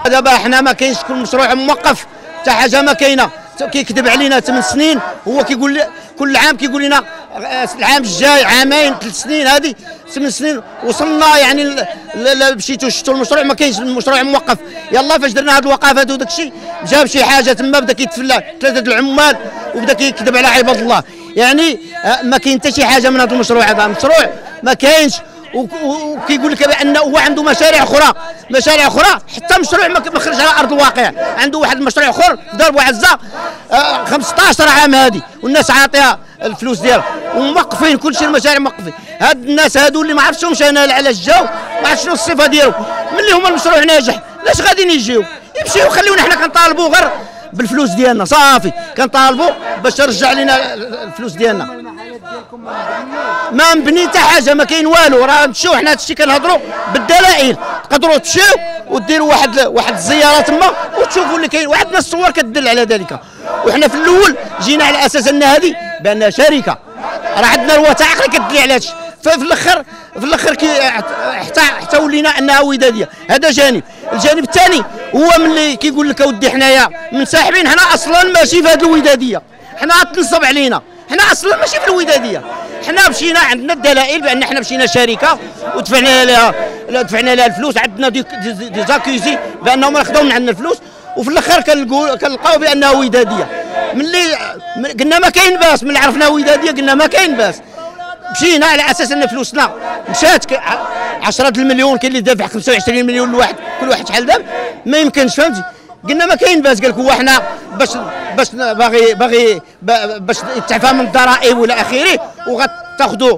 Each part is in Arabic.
دابا حنا ما كاينش كل مشروع موقف حتى حاجه ما كاينه، كيكذب علينا 8 سنين، هو كيقول كل عام كيقول لنا العام الجاي عامين 3 سنين، هذه 8 سنين وصلنا يعني مشيتوا شفتوا المشروع ما كاينش المشروع موقف. يلا فاش درنا هذه الوقفات وداك الشيء جاب شي حاجه تما بدا كيتفلى 3 العمال وبدا كيكذب على عباد الله، يعني ما كاين حتى شي حاجه من هذا المشروع. هذا المشروع ما كاينش، وكيقول لك بان هو عنده مشاريع اخرى حتى مشروع ما خرج على ارض الواقع. عنده واحد المشروع اخر في دار بوعزه 15 عام هذه، والناس عاطيها الفلوس ديالها وموقفين كل شيء، المشاريع موقفين. هاد الناس هادو اللي ما عرفتهمش انا علاش جاو، ما عرفت شنو الصفه ديالهم، ملي هما المشروع ناجح لاش غاديين يجيو؟ يمشيو خليونا حنا كنطالبوا غير بالفلوس ديالنا صافي، كنطالبوا باش ترجع لنا الفلوس ديالنا. ما مبني حتى حاجه، ما كاين والو. راه نمشيو حنا هادشي كنهضروا بالدلائل، تقدروا تمشيو وديروا واحد الزياره تما وتشوفوا اللي كاين، وعندنا الصور كتدل على ذلك. وحنا في الاول جينا على اساس ان هذه بانها شركه، راه عندنا الوثائق اللي كتدل على هادشي، ففي الاخر حتى ولينا انها وداديه. هذا جانب. الجانب الثاني هو ملي كيقول لك اودي حنايا منسحبين، حنا اصلا ماشي في هذه الوداديه، حنا تنصب علينا، حنا اصلا ماشي في الوداديه. حنا مشينا عندنا الدلائل بان حنا مشينا شركه ودفعنا لها الفلوس، عندنا دي زاكيزي بانهم اخذوا من عندنا الفلوس، وفي الاخر كنلقاو بانها وداديه. ملي قلنا ما كاين باس، ملي عرفنا وداديه قلنا ما كاين باس، مشينا على اساس ان فلوسنا مشات 10 المليون. كاين اللي دافع 25 مليون لواحد، كل واحد شحال دافع، ما يمكنش فهمتي. قلنا ما كاين باس، قال لك هو حنا باش باش يتعفى من الضرائب والى اخره، وغتاخذوا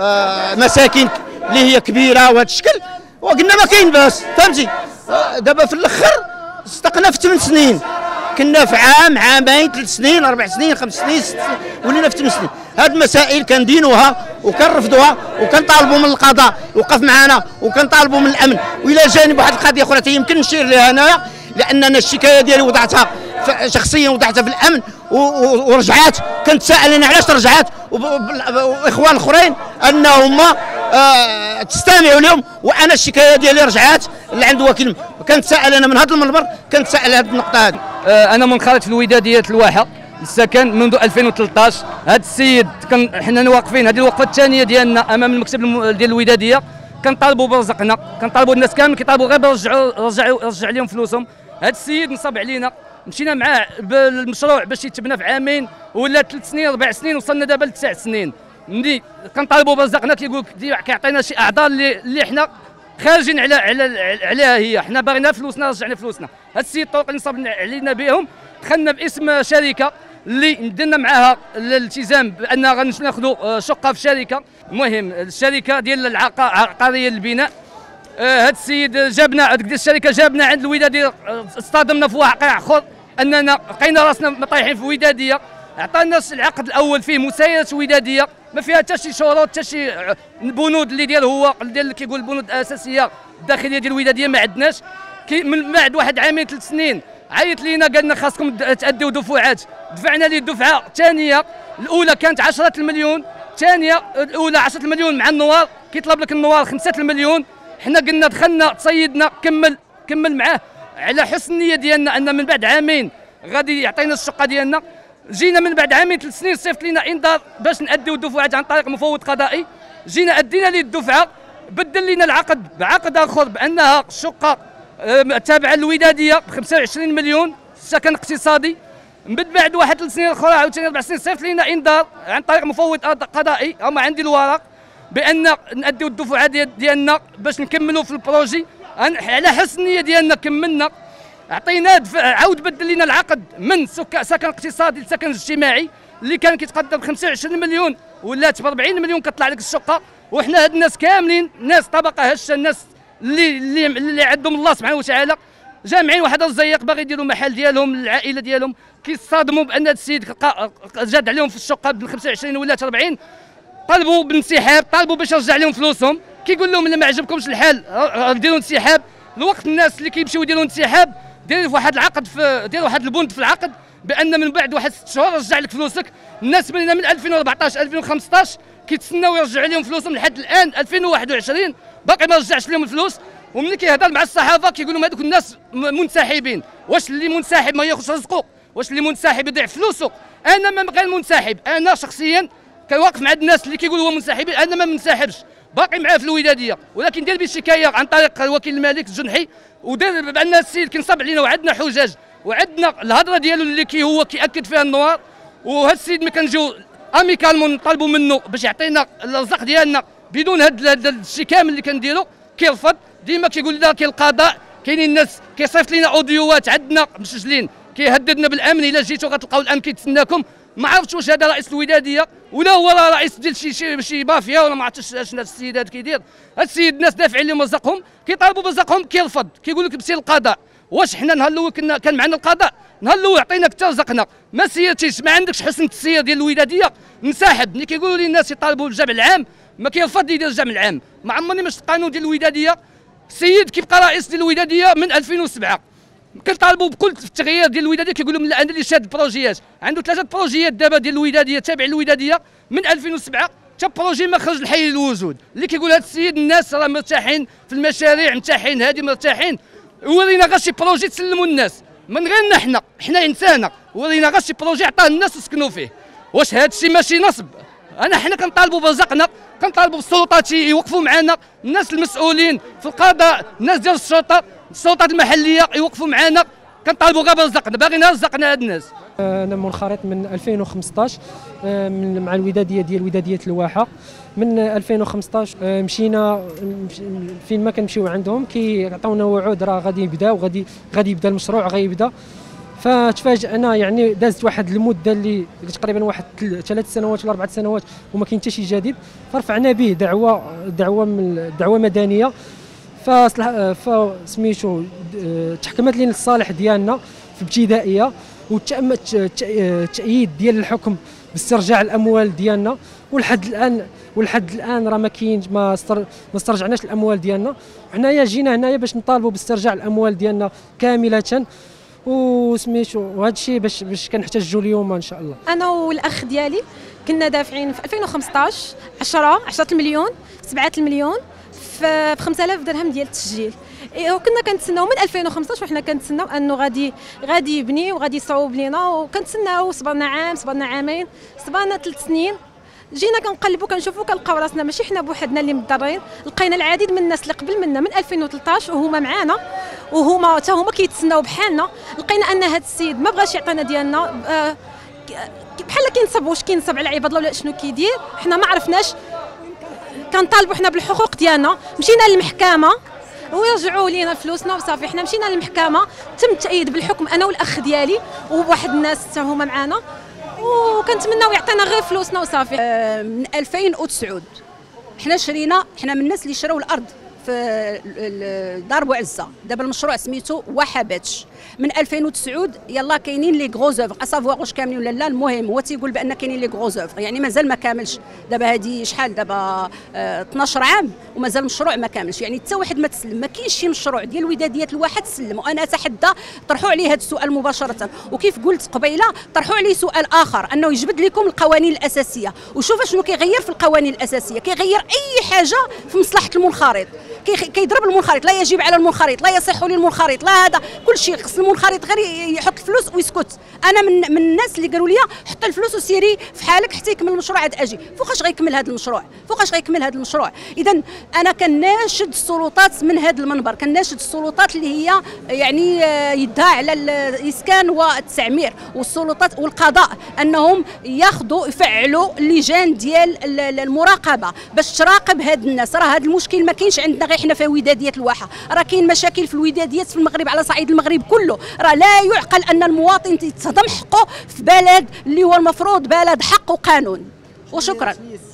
مساكن اللي هي كبيره وهذا الشكل، وقلنا ما كاين باس فهمتي. دابا في الاخر استقنا في 8 سنين، كنا في عام عامين 3 سنين 4 سنين 5 سنين 6 سنين، ولينا في 8 سنين. هاد المسائل كندينوها وكنرفضوها وكنطالبوا من القضاء يوقف معنا، وكنطالبوا من الامن. والى جانب واحد القضيه اخرى يمكن نشير لها هنايا، لان انا الشكايه ديالي وضعتها شخصيا، وضعتها في الامن ورجعات. كنتسائل انا علاش رجعات، واخوان اخرين انهم تستمعوا لهم، وانا الشكايه ديالي رجعات اللي عنده وكيل. كنتسائل انا من هذا المنبر، كنتسائل هذه النقطه هذه. انا منخرط في الوداديه الواحه السكن منذ 2013. هذا السيد حنا واقفين، هذه الوقفه الثانيه ديالنا امام المكتب ديال الوداديه، كنطالبوا برزقنا، كنطالبوا الناس كامل كيطالبوا غير رجع لهم فلوسهم. هذا السيد نصب علينا، مشينا معاه بالمشروع باش يتبنى في عامين ولا 3 سنين 4 سنين، وصلنا دابا ل 9 سنين. ملي كنطالبوا برزقنا كيقول كيعطينا شي اعذار اللي حنا خارجين عليها هي، حنا باغينا فلوسنا، رجعنا فلوسنا. هذا السيد الطرق اللي نصب علينا بهم، دخلنا باسم شركه اللي درنا معاها الالتزام بان غناخذوا شقه في شركه. المهم الشركه ديال العقاريه للبناء، هذا السيد جابنا ديك الشركه جابنا عند الوداديه، اصطدمنا في واقع اخر اننا لقينا راسنا طايحين في وداديه. عطانا العقد الاول فيه مسايره وداديه، ما فيها حتى شي شروط حتى شي بنود اللي ديال هو ديال كيقول البنود الاساسيه الداخليه ديال الوداديه ما عندناش. من بعد واحد عامين 3 سنين عيط لينا قال لنا خاصكم تادوا دفعات. دفعنا ليه الدفعه الثانيه، الاولى كانت 10 المليون، الثانيه الاولى 10 المليون مع النوار، كيطلب لك النوار 5 المليون. حنا قلنا دخلنا تصيدنا كمل معاه على حسن النيه ديالنا ان من بعد عامين غادي يعطينا الشقه ديالنا. جينا من بعد عامين 3 سنين صيفط لنا انذار باش ناديو الدفعات عن طريق مفوض قضائي. جينا ادينا ليه الدفعه، بدل لنا العقد بعقد اخر بانها شقه تابعه للوداديه ب 25 مليون سكن اقتصادي. من بعد واحد 3 سنين اخرى عاوتاني 4 سنين صيفط لنا انذار عن طريق مفوض قضائي، هما عندي الورق بان ناديو الدفعه ديالنا باش نكملوا في البروجي. على حسن النيه ديالنا كملنا، عطينا عاود بدل لنا العقد من سكن اقتصادي لسكن اجتماعي اللي كان كيتقدر ب 25 مليون ولات ب 40 مليون كطلع لك الشقه. وحنا هاد الناس كاملين ناس طبقه هشه، الناس اللي عندهم الله سبحانه وتعالى، جامعين واحد الزيق باغي يديروا محل ديالهم للعائله ديالهم، كيصطدموا بان هذا السيد زاد عليهم في الشقه ب 25 ولات 40، طلبوا بالانسحاب، طالبوا باش يرجع لهم فلوسهم. كيقول لهم الا ما عجبكمش الحال ديروا انسحاب. الوقت الناس اللي كيمشيو يديروا انسحاب ديروا واحد العقد ديروا واحد البند في العقد بان من بعد واحد 6 شهور رجع لك فلوسك. الناس من 2014 2015 كيتسناو يرجعوا لهم فلوسهم لحد الان 2021 باقي ما رجعش لهم الفلوس. وملي كيهضر مع الصحافه كيقول لهم هذوك الناس منسحبين. واش اللي منسحب ما ياخذش رزقه؟ واش اللي منسحب يضيع فلوسه؟ انا ما غير منسحب، انا شخصيا كنواقف مع الناس اللي كيقولوا هو منسحبين، انا ما منسحبش، باقي معاه في الوداديه، ولكن دير بشكايه عن طريق الوكيل الملك الجنحي، ودار بان السيد كينصب علينا وعندنا حجاج وعندنا الهضره ديالو اللي هو كياكد فيها النوار. وهذا السيد ملي كنجيو اميكالمون نطالبوا منه باش يعطينا الرزق ديالنا بدون هذا الشيء كامل اللي كنديروا، كيرفض. ديما كيقول لنا كاين القضاء، كاينين الناس كيصيفط لنا اوديوات عندنا مسجلين كيهددنا بالامن، الا جيتوا غتلقاو الامن كيتسناكم. ما عرفتش واش هذا رئيس الوداديه ولا هو رئيس ديال شي مافيا ولا ما عرفتش شنو السيد هذا كيدير. هاد السيد الناس دافعين لهم رزقهم، كيطالبوا برزقهم كيرفض، كيقول لك مشي للقضاء. واش حنا نهار الاول كان معنا القضاء؟ نهار الاول عطيناك حتى رزقنا، ما سيرتيش، ما عندكش حسن التسيير ديال الوداديه، انسحب. ملي كيقولوا لي الناس يطالبوا بالجمع العام ما كيرفض يدير الجمع العام. ما عمرني ما شفت القانون ديال الوداديه. السيد كيبقى رئيس ديال الوداديه من 2007، كنطالبوا بكل التغيير ديال الوداديه، كيقولوا انا اللي شاد البروجيات، عنده 3 بروجيات دابا ديال الوداديه تابع للوداديه من 2007 حتى بروجي ما خرج الحي للوجود. اللي كيقول هذا السيد الناس راه مرتاحين في المشاريع، مرتاحين هادي مرتاحين، ورينا غير شي بروجي تسلموا الناس من غيرنا حنا انسانه، ورينا غير شي بروجي عطاه الناس وسكنوا فيه. واش هذا الشيء ماشي نصب؟ حنا كنطالبوا برزقنا، كنطالبوا بالسلطات يوقفوا معنا، الناس المسؤولين في القضاء، الناس ديال السلطات المحليه يوقفوا معنا، كنطالبوا غير برزقنا، باغيين رزقنا هاد الناس. انا منخرط من 2015 مع الوداديه ديال وداديه الواحه. من 2015 مشينا فين ما كنمشيو عندهم كيعطيونا وعود راه غادي يبدا وغادي يبدا المشروع غيبدا. فتفاجئنا، يعني دازت واحد المده اللي تقريبا واحد 3 سنوات ولا 4 سنوات وما كاين حتى شي جديد. فرفعنا به دعوه مدنيه، فسميتو تحكمت لنا الصالح ديالنا في ابتدائيه، وتم التأييد ديال الحكم باسترجاع الاموال ديالنا. ولحد الان راه ما كاينش، ما استرجعناش الاموال ديالنا. حنايا جينا هنايا باش نطالبوا باسترجاع الاموال ديالنا كامله، وسميتو وهذا الشيء باش كنحتاجوا اليوم ان شاء الله. انا والاخ ديالي كنا دافعين في 2015 10 المليون 7 المليون في 5000 درهم ديال التسجيل، وكنا كنتسناو من 2015 وحنا كنتسناو انه غادي يبني وغادي يصاوب لينا، وكنتسناو. صبرنا عام، صبرنا عامين، صبرنا 3 سنين. جينا كنقلبوا كنشوفوا كنلقاو راسنا ماشي حنا بوحدنا اللي مضرين، لقينا العديد من الناس اللي قبل منا من 2013 وهما معانا، وهما حتى هما كيتسناو بحالنا. لقينا ان هذا السيد ما بغاش يعطينا ديالنا، بحال كينصب على عباد الله ولا شنو كيدير، حنا ما عرفناش. كنطالبوا حنا بالحقوق ديالنا، مشينا للمحكمه ويرجعوا لينا فلوسنا وصافي. حنا مشينا للمحكمه، تم التأييد بالحكم انا والاخ ديالي وواحد الناس حتى هما معانا، وكنتمناو يعطينا غير فلوسنا وصافي. من 2009 حنا من الناس اللي شراو الارض في دار بوعزه. دابا المشروع سميتو وحباتش. من 2009 يلا كاينين لي غروز اوفر، اسافوار واش كاملين ولا لا. المهم هو تيقول بان كاينين لي غروز اوفر، يعني مازال ما كاملش. دابا هذه شحال دابا 12 عام ومازال المشروع ما كاملش، يعني حتى واحد ما تسلم. ما كاينش شي مشروع ديال وداديه الواحد تسلم. وانا اتحدى طرحوا عليه هذا السؤال مباشره، وكيف قلت قبيله طرحوا عليه سؤال اخر، انه يجبد لكم القوانين الاساسيه وشوف شنو كيغير في القوانين الاساسيه. كيغير اي حاجه في مصلحه المنخرط، كيضرب المنخرط، لا يجب على المنخرط، لا يصح للمنخرط، لا هذا كل شيء. خص المنخرط غير يحط الفلوس ويسكت. انا من الناس اللي قالوا لي حط الفلوس وسيري في حالك حتى يكمل المشروع عاد اجي. فوقاش غيكمل هذا المشروع؟ اذا انا كناشد السلطات من هذا المنبر، كناشد السلطات اللي هي يعني يدها على الاسكان والتعمير، والسلطات والقضاء انهم يفعلوا اللجان ديال المراقبه باش تراقب هاد الناس. راه هذا المشكل ما كاينش عندنا غير حنا في وداديه الواحه، راه كاين مشاكل في الوداديات في المغرب على صعيد المغرب كله. راه لا يعقل ان المواطن يتهضم حقه في بلد اللي هو المفروض بلد حق وقانون. وشكرا.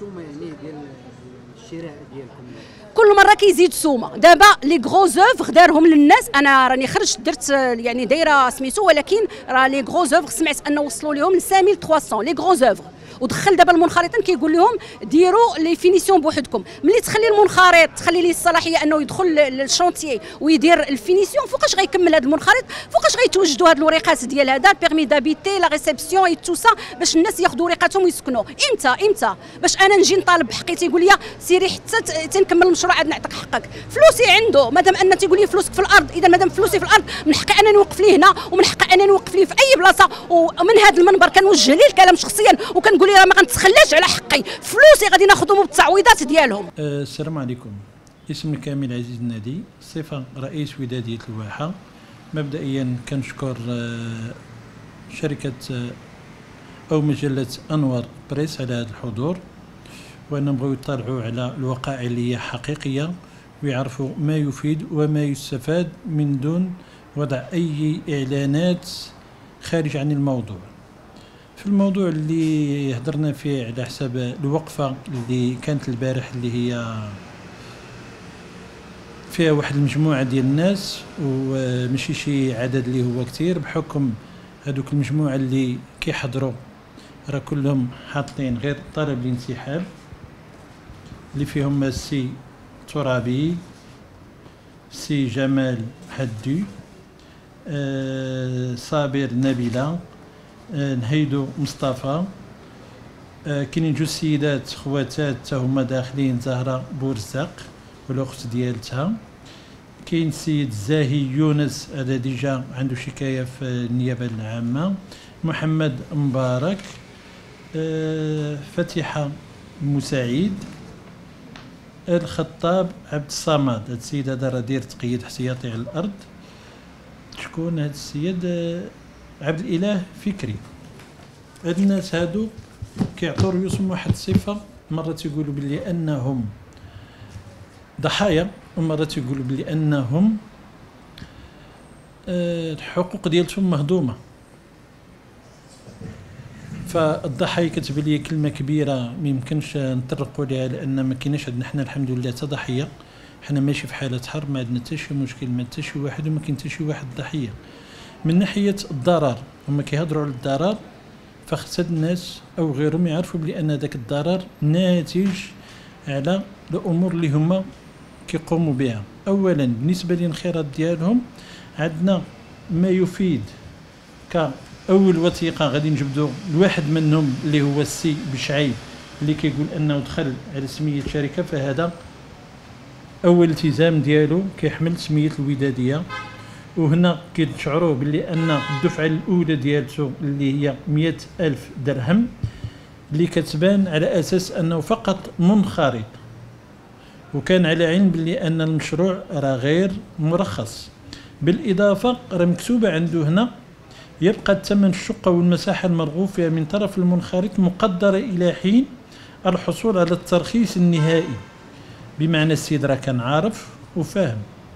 كل مره كيزيد سومه. دابا لي غروز اوفر دارهم للناس، انا راني خرجت درت يعني دايره سميتو، ولكن راه لي غروز اوفر سمعت انه وصلوا لهم ل 5300 لي غروز اوفر، ودخل دابا المنخرطين كيقول لهم ديروا لي فينيسيون بوحدكم. ملي تخلي المنخرط تخلي ليه الصلاحيه انه يدخل للشونتيي ويدير الفينيسيون، فوقاش غيكمل هذا المنخرط؟ فوقاش غيتوجدوا هاد الوريقات ديال هذا بيرمي دابيتي لا ريسبسيون اي تو سا باش الناس ياخذوا وريقاتهم ويسكنوا؟ امتى باش انا نجي نطالب بحقي تيقول لي سيري حتى تنكمل المشروع عاد نعطيك حقك؟ فلوسي عنده، مادام ان تيقول لي فلوسك في الارض، اذا مادام فلوسي في الارض من حقي انني نوقف ليه هنا ومن حقي انني نوقف ليه في اي بلاصه. ومن هذا المنبر كنوجه ليه الكلام شخصيا وكنقول ليه راه ما غنتخلاش على حقي، فلوسي غادي ناخذهم بالتعويضات ديالهم. السلام عليكم. اسمي كامل عزيز النادي، صفه رئيس وداديه الواحه. مبدئيا كنشكر شركه او مجله انوار بريس على هذا الحضور، وانهم بغاو يطلعوا على الوقائع اللي هي حقيقيه ويعرفوا ما يفيد وما يستفاد من دون وضع اي اعلانات خارج عن الموضوع. في الموضوع اللي هضرنا فيه على حساب الوقفه اللي كانت البارح اللي هي فيها واحد المجموعه ديال الناس وماشي شي عدد اللي هو كتير، بحكم هذوك المجموعه اللي كيحضروا راه كلهم حاطين غير طلب الانسحاب، اللي فيهم السي ترابي، سي جمال حدو، صابر نبيله، نهيدو مصطفى، كاينين جوج سيدات خواتات هما داخلين، زهره بورزاق والاخت ديالتها، كاين السيد زاهي يونس هذا ديجا عنده شكايه في النيابه العامه، محمد مبارك، فتيحه مساعد، الخطاب عبد الصمد. هاد السيد هذا راه داير تقييد احتياطي على الارض. شكون هاد السيد؟ عبد الاله فكري. هاد الناس هادو كيعطوا رؤوسهم واحد الصفه، مره تيقولوا بلي انهم ضحايا ومره تيقولوا بلي انهم الحقوق ديالتهم مهضومه. فالضحايا كتبان لي كلمه كبيره ما يمكنش نطرقوا لها، لان ما كايناش عندنا حنا الحمد لله حتى ضحيه. حنا ماشي في حاله حرب، ما عندنا حتى شي مشكل، ما حتى شي واحد وما كاين حتى شي واحد ضحيه. من ناحيه الضرر هما كيهضروا على الضرر، فخص هاد الناس او غيرهم يعرفوا بلي ان داك الضرر ناتج على الامور اللي هما كيقوموا بها. اولا بالنسبه للانخراط ديالهم عندنا ما يفيد كاول وثيقه غادي نجبدوا لواحد منهم اللي هو السي بشعيب اللي كيقول انه دخل على سميه شركه، فهذا اول التزام ديالو كيحمل سميه الوداديه. وهنا كتشعروا باللي ان الدفعه الاولى ديالته اللي هي 100,000 درهم اللي كتبان على اساس انه فقط منخرط، وكان على علم باللي ان المشروع راه غير مرخص. بالاضافه راه مكتوبه عنده هنا يبقى الثمن الشقه والمساحه المرغوب فيها من طرف المنخرط مقدره الى حين الحصول على الترخيص النهائي. بمعنى السيد راه كان عارف وفاهم.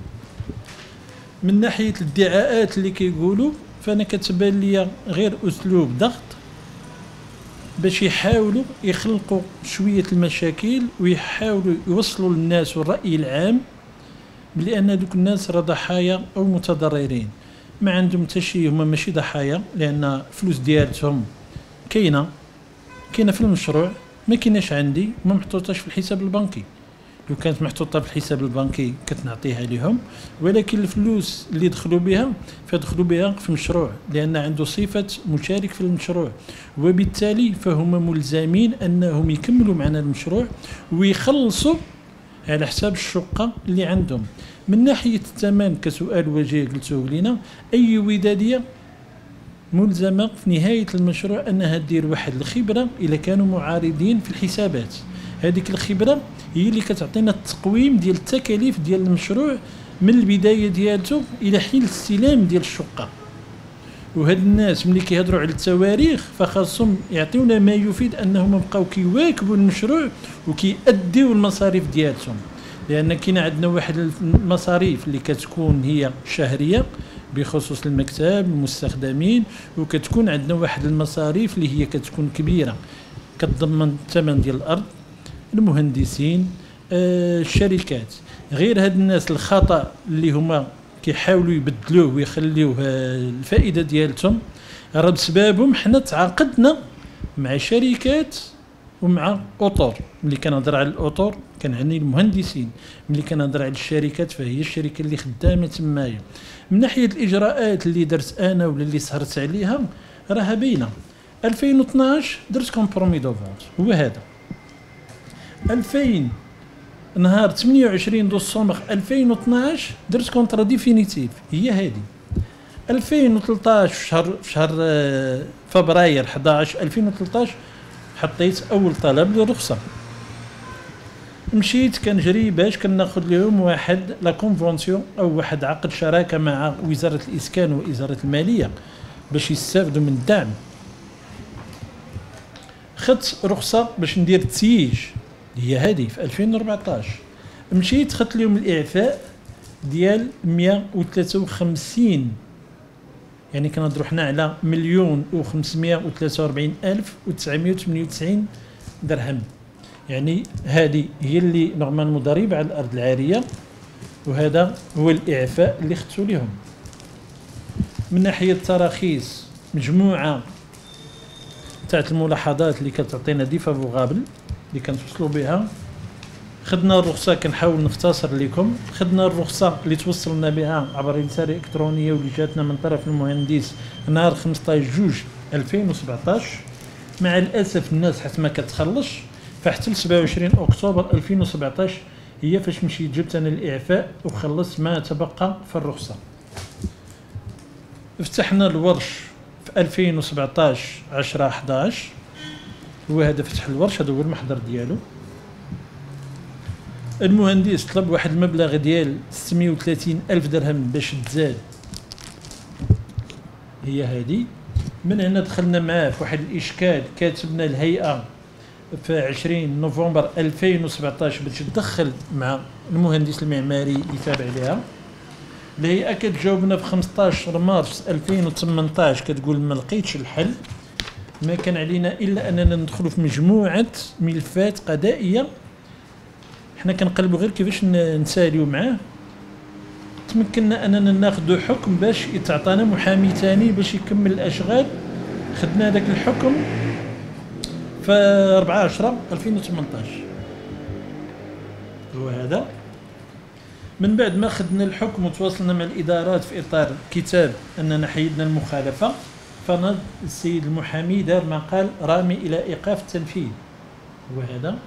من ناحيه الادعاءات اللي كيقولوا، فانا كتبان لي غير اسلوب ضغط باش يحاولوا يخلقوا شويه المشاكل ويحاولوا يوصلوا للناس والراي العام بلي ان دوك الناس راه ضحايا او متضررين. ما عندهم حتى شي، هما ماشي ضحايا، لان فلوس ديالتهم كاينه في المشروع، ما كايناش عندي، ما محطوطاش في الحساب البنكي. لو كانت محطوطه في الحساب البنكي كتنعطيها لهم، ولكن الفلوس اللي دخلوا بها فدخلوا بها في المشروع، لان عنده صفه مشارك في المشروع، وبالتالي فهم ملزمين انهم يكملوا معنا المشروع ويخلصوا على حساب الشقه اللي عندهم. من ناحيه الثمن كسؤال وجيه قلتوه لنا، اي وداديه ملزمه في نهايه المشروع انها دير واحد الخبره اذا كانوا معارضين في الحسابات. هذيك الخبره هي اللي كتعطينا التقويم ديال التكاليف ديال المشروع من البدايه ديالته الى حين الاستلام ديال الشقه. وهاد الناس ملي كيهضروا على التواريخ فخاصهم يعطيونا ما يفيد انهم بقاو كيواكبوا المشروع وكيأديو المصاريف ديالتهم، لان كاين عندنا واحد المصاريف اللي كتكون هي شهريه بخصوص المكتب المستخدمين، وكتكون عندنا واحد المصاريف اللي هي كتكون كبيره كتضمن الثمن ديال الارض، المهندسين، الشركات. غير هاد الناس الخطا اللي هما كيحاولوا يبدلوه ويخليوه الفائده ديالتهم، راه بسببهم حنا تعاقدنا مع شركات ومع اطر. ملي كنهضر على الاطر كنعني المهندسين، ملي كنهضر على الشركات فهي الشركه اللي خدامه تمايا. من ناحيه الاجراءات اللي درت انا ولا اللي سهرت عليها راها باينه. 2012 درت كومبرومي دو فونت هو هذا. 2000 نهار 28 ديسمبر 2012 درت كونترا ديفينيتيف هي هذه. 2013 في شهر فبراير 11 2013 حطيت اول طلب للرخصه. مشيت كنجري باش كناخذ لهم واحد لا كونفونسيون او واحد عقد شراكه مع وزاره الاسكان ووزاره الماليه باش يستافدوا من الدعم. خدت رخصه باش ندير تسييج هي هذه في 2014. مشيت خدت لهم الاعفاء ديال 153، يعني كنهضروا حنا على 1,543,998 درهم. يعني هذه هي اللي نورمالمون ضريبه على الارض العاريه، وهذا هو الاعفاء اللي خدتو لهم. من ناحيه التراخيص مجموعه تاعت الملاحظات اللي كتعطينا ديفافوغابل اللي كنتوصلوا بها. خدنا الرخصه، كنحاول نختصر لكم. خدنا الرخصه اللي توصلنا بها عبر رساله الكترونيه واللي جاتنا من طرف المهندس نهار 15/2/2017. مع الاسف الناس حتى ما كتخلص، فحتى 27 اكتوبر 2017 هي فاش مشيت جبت انا الاعفاء وخلصت ما تبقى في الرخصه. فتحنا الورش في 2017 10/11 هو هذا فتح الورش، هذا هو المحضر ديالو. المهندس طلب واحد المبلغ ديال 630,000 درهم باش تزاد هي هذه. من هنا دخلنا معاه في واحد الاشكال، كاتبنا الهيئه في 20 نوفمبر 2017 باش تدخل مع المهندس المعماري اللي تابع لها. الهيئه كتجاوبنا في 15 مارس 2018 كتقول ما لقيتش الحل. ما كان علينا الا اننا ندخلوا في مجموعه ملفات قضائيه. حنا كنقلبوا غير كيفاش نساليو معاه. تمكنا اننا ناخذ حكم باش يتعطانا محامي ثاني باش يكمل الاشغال. خدنا ذاك الحكم في 4/10/2018 هو هذا. من بعد ما خدنا الحكم وتواصلنا مع الادارات في اطار كتاب اننا حيدنا المخالفه، فنض السيد المحامي دار ما قال رامي الى ايقاف التنفيذ هو هذا.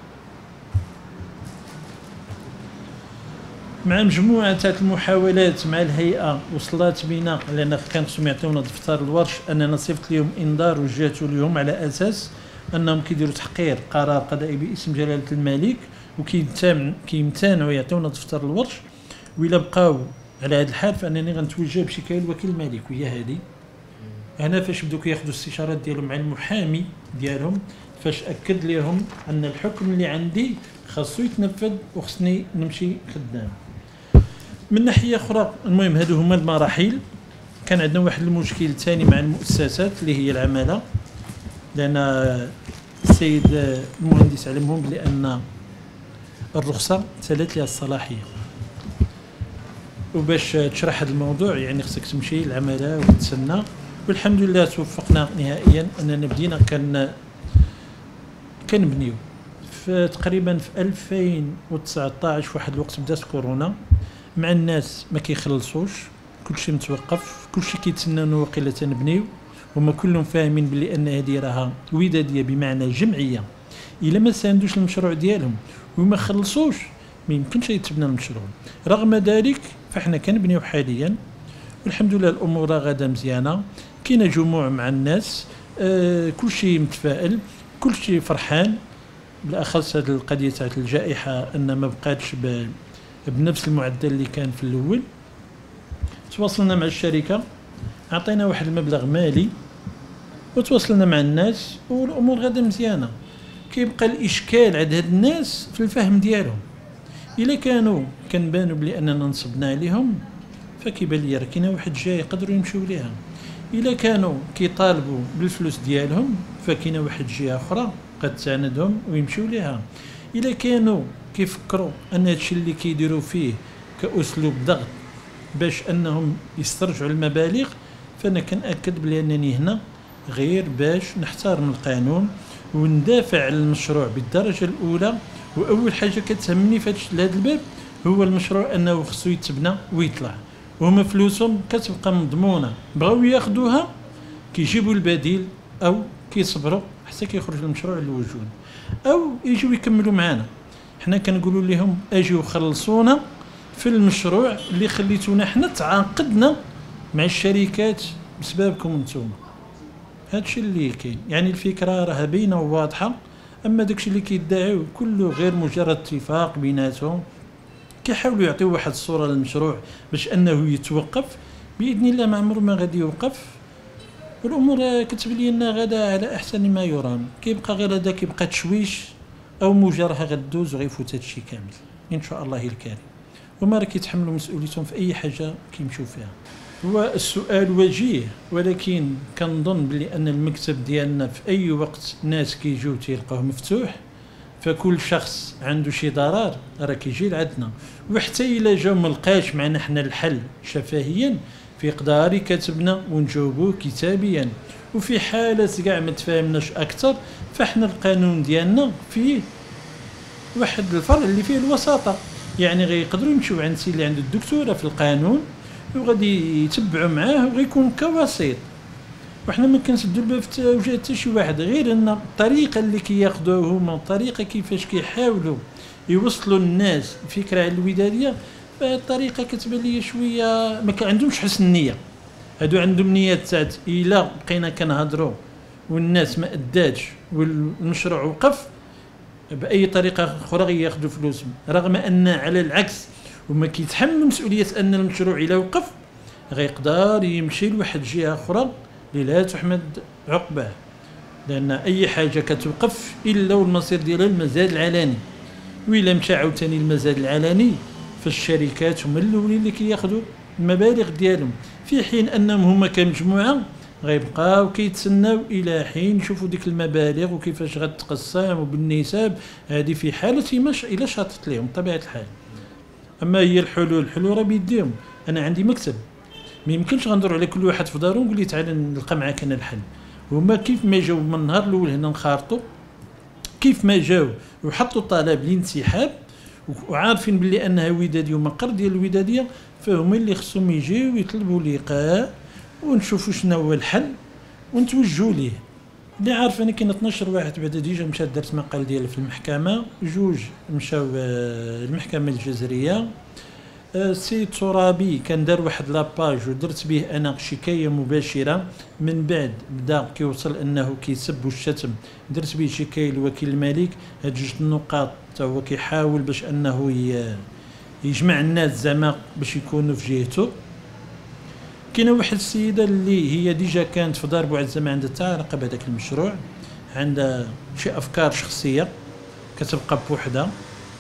مع مجموعه تاع المحاولات مع الهيئه وصلت بينا، لان كان خصهم يعطيونا دفتر الورش، اننا صيفط لهم انذار وجهته لهم على اساس انهم كيديروا تحقير قرار قضائي باسم جلاله الملك وكيمتنعوا يعطيونا دفتر الورش. وإلا بقاو على هذا الحال فانني غنتوجه بشكايه لوكيل الملك وهي هذه. هنا فاش بداو كياخذوا الاستشارات ديالهم مع المحامي ديالهم، فاش اكد لهم ان الحكم اللي عندي خاصو يتنفذ وخصني نمشي خدام. من ناحيه اخرى المهم هادو هما المراحل. كان عندنا واحد المشكل ثاني مع المؤسسات اللي هي العماله، لان السيد المهندس علمهم بان الرخصه سالت لها الصلاحيه، وباش تشرح هذا الموضوع يعني خصك تمشي للعماله وتسنى. والحمد لله توفقنا نهائيا اننا بدينا كنبنيو في تقريبا في 2019 في واحد الوقت بدات كورونا. مع الناس ما كيخلصوش، كلشي متوقف، كلشي كيتسناو واقيلا تنبنيو. هما كلهم فاهمين بلي ان هذه راها وداديه بمعنى جمعيه، الا ما ساندوش المشروع ديالهم وما خلصوش ما يمكنش يتبنى المشروع. رغم ذلك فاحنا كنبنيو حاليا والحمد لله الامور غاده مزيانه. كاينه جموع مع الناس، كلشي متفائل، كلشي فرحان. بالاخص هذه القضيه تاع الجائحه ان ما بقاتش بنفس المعدل اللي كان في الاول. تواصلنا مع الشركه، عطينا واحد المبلغ مالي وتواصلنا مع الناس والامور غاده مزيانه. كيبقى الاشكال عند هاد الناس في الفهم ديالهم. الا كانوا كنبانوا بلي اننا نصبنا عليهم فكيبان لي راه كاينه واحد جهه يقدروا يمشيو ليها. الا كانوا كيطالبوا بالفلوس ديالهم فكاينه واحد جهه اخرى قد تساندهم ويمشيو ليها. الا كانوا كيفكروا ان هادشي اللي كيديروا فيه كاسلوب ضغط باش انهم يسترجعوا المبالغ، فانا كنأكد بلي انني هنا غير باش نحترم القانون وندافع على المشروع بالدرجه الاولى. واول حاجه كتهمني في هذا الباب هو المشروع انه خصو يتبنى ويطلع، وهما فلوسهم كتبقى مضمونه، بغاو ياخذوها كيجيبوا البديل او كيصبروا حتى كيخرج المشروع للوجود، او يجيو يكملوا معنا. حنا كنقولوا لهم اجيو خلصونا في المشروع اللي خليتونا حنا تعاقدنا مع الشركات بسببكم انتم. هادشي اللي كاين، يعني الفكره راه باينه وواضحه، اما داكشي اللي كيدعيو كله غير مجرد اتفاق بيناتهم، كيحاولوا يعطيو واحد الصوره للمشروع باش انه يتوقف. باذن الله ما عمره ما غادي يوقف، والامور كتبان لنا غدا على احسن ما يرام. كيبقى غير هذا كيبقى تشويش او موجه راها غدوز وغيفوت هادشي كامل ان شاء الله الكريم، وما راه كيتحملوا مسؤوليتهم في اي حاجه كيمشيو فيها. هو السؤال وجيه، ولكن كنظن بلي ان المكتب ديالنا في اي وقت ناس كيجيو تيلقاوه مفتوح، فكل شخص عنده شي ضرر راه كيجي لعندنا، وحتى الا جا ملقاش معنا حنا الحل شفهيا في قدار يكتبنا ونجاوبوه كتابيا. وفي حاله كاع ما تفاهمناش اكثر فاحنا القانون ديالنا فيه واحد الفرع اللي فيه الوساطه، يعني غيقدروا يمشيو عند سي اللي عنده الدكتوره في القانون وغادي يتبعوا معاه وغيكون كوسيط، وحنا ما كنسدوا الباب في وجه حتى شي واحد، غير ان الطريقه اللي كياخذوها هما الطريقه كيفاش كيحاولوا يوصلوا للناس الفكره على الوداديه، فالطريقه كتبان لي شويه ما كان عندهمش حسن النيه. هادو عندهم نيات تاعت الا بقينا كنهضروا والناس ما اداتش والمشروع وقف باي طريقه اخرى غياخذوا فلوسهم، رغم ان على العكس وما كيتحملوا مسؤوليه ان المشروع الى وقف غيقدر يمشي لواحد جهه اخرى اللي لا تحمد عقباه، لان اي حاجه كتوقف الا والمصير ديالها المزاد العلني، وإلا مشى عاوتاني المزاد العلني فالشركات هما الاولين اللي كياخذوا المبالغ ديالهم، في حين انهم هما كمجموعه غيبقاو كيتسناو الى حين يشوفوا ديك المبالغ وكيفاش غتقسم وبالنساب. هذه في حاله مش الى شاطت لهم بطبيعه الحال. اما هي الحلول راه بيديهم. انا عندي مكتب، ما يمكنش غندور على كل واحد في دارو ونقول ليه تعال نلقى معاك انا الحل. هما كيف ما جاو من النهار الاول هنا نخارطوا، كيف ما جاو وحطوا طلب الانسحاب وعارفين باللي انها وداديه ومقر ديال الوداديه، فهما اللي خصهم يجيو ويطلبوا لقاء ونشوفوا شنو هو الحل ونتوجهوا ليه. اللي عارف انا كاين 12 واحد بعدا ديجا مشى دارت مقال ديالها في المحكمه، جوج مشاو المحكمه الجزريه. السيد ترابي كان دار واحد لاباج ودرت به انا شكايه مباشره، من بعد بدا كيوصل انه كيسب والشتم، درت به شكايه لوكيل الملك. هاد جوج النقاط حتى هو كيحاول باش انه يجمع الناس زعما باش يكونوا في جهته. كاينه واحد السيده اللي هي ديجا كانت في دار بوعزه عندها تعلق بهذاك المشروع، عندها شي افكار شخصيه كتبقى بوحدها.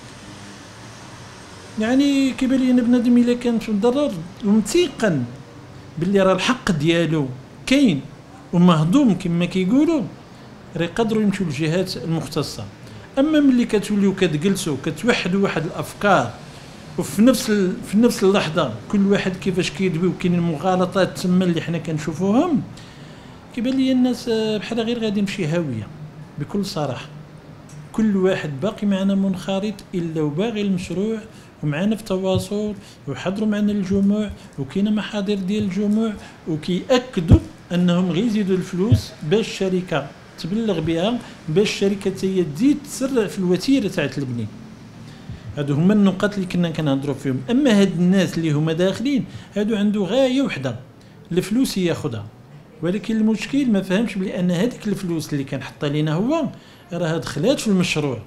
يعني كيبان لي بنادم الا كان في الضرر ومتيقن باللي راه الحق ديالو كاين ومهضوم كما كيقولوا، راه يقدروا يمشيو للجهات المختصه. اما ملي كتوليو كتجلسوا كتوحدوا واحد الافكار وفي نفس اللحظه كل واحد كيفاش كيدوي وكاين المغالطات تما اللي حنا كنشوفوهم، كيبان لي الناس بحال غير غادي نمشي هاويه. بكل صراحه كل واحد باقي معنا منخرط الا وباغي المشروع ومعنا في تواصل ويحضروا معنا الجموع وكاينه محاضر ديال الجموع وكيأكدوا انهم غيزيدوا الفلوس باش الشركه تبلغ بها، باش الشركه هي تزيد تسرع في الوتيره تاع البني. هادو هما النقاط اللي كنا كنهضروا فيهم. اما هاد الناس اللي هما داخلين هادو عنده غايه وحده، الفلوس ياخذها، ولكن المشكل ما فهمش بلي ان هذيك الفلوس اللي كان حطها لينا هو راه دخلات في المشروع.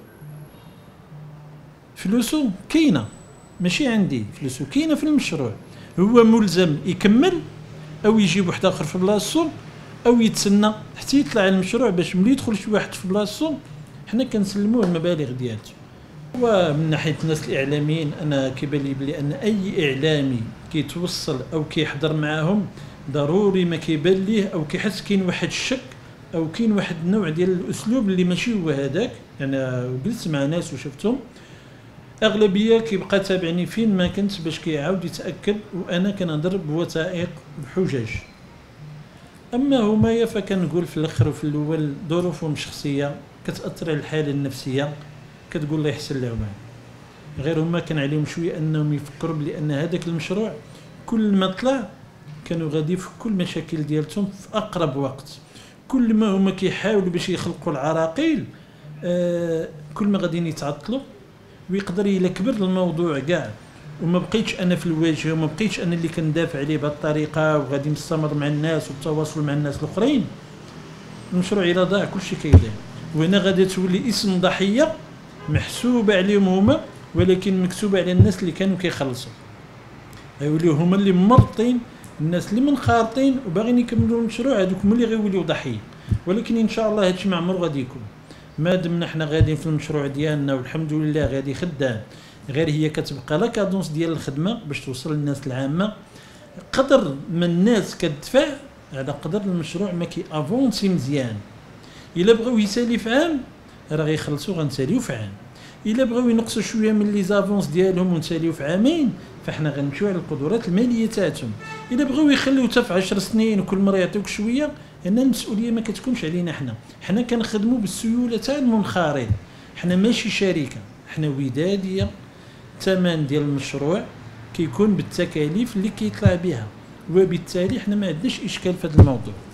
فلوسو كاينه ماشي عندي، فلوسو كاينه في المشروع، هو ملزم يكمل او يجيب واحد اخر في بلاصتو او يتسنى حتى يطلع المشروع باش ملي يدخل شي واحد في بلاصتو حنا كنسلموه المبالغ ديالته. ومن ناحيه الناس الاعلاميين انا كيبان لي بلي ان اي اعلامي كيتوصل او كيحضر معاهم ضروري ما كيبان ليه او كيحس كاين واحد الشك او كاين واحد النوع ديال الاسلوب اللي ماشي هو هذاك. انا جلست مع ناس وشفتهم اغلبيه كيبقى تابعني فين ما كنت باش كيعاود يتاكد، وانا كنهضر بوثائق بحجج. اما هما فكنقول في الاخر وفي الاول ظروفهم شخصيه كتاثر على الحاله النفسيه، كتقول الله يحسن لهم. غير هما كان عليهم شويه انهم يفكروا بان هذاك المشروع كل ما طلع كانوا غادي يفكوا المشاكل ديالتهم في اقرب وقت. كل ما هما كيحاولوا باش يخلقوا العراقيل كل ما غاديين يتعطلوا، ويقدر الا كبر الموضوع كاع وما بقيتش انا في الواجهه وما بقيتش انا اللي كندافع عليه بهذه الطريقه وغادي نستمر مع الناس والتواصل مع الناس الاخرين، المشروع الا ضاع كلشي كيضيع. وهنا غادي تولي اسم ضحيه محسوبه عليهم هما، ولكن مكتوبه على الناس اللي كانوا كيخلصوا، غيوليو هما اللي مرطين، الناس اللي منخارطين وباغيين يكملوا المشروع هذوك هما اللي غيوليو ضحيه. ولكن ان شاء الله هادشي ما عمرو غادي يكون، ما دمنا حنا غاديين في المشروع ديالنا والحمد لله غادي خدام. غير هي كتبقى لا كادونس ديال الخدمه باش توصل للناس العامه. قدر ما الناس كتدفع على قدر المشروع ما كي افونسي مزيان. الا بغاو يسالي في عام راه غيخلصوا غنساليو في عام، الا بغاو ينقصوا شويه من لي زافونس ديالهم ونساليو في عامين فاحنا غنمشيو على القدرات الماليه تاعهم. الا بغاو يخليو حتى في 10 سنين وكل مره يعطيوك شويه، ان المسؤوليه ما كتكونش علينا حنا كنخدموا بالسيوله تاع المنخرط. حنا ماشي شركه، حنا وداديه. الثمن ديال المشروع كيكون بالتكاليف اللي كيطلع بها، وبالتالي حنا ما عندناش اشكال في هذا الموضوع.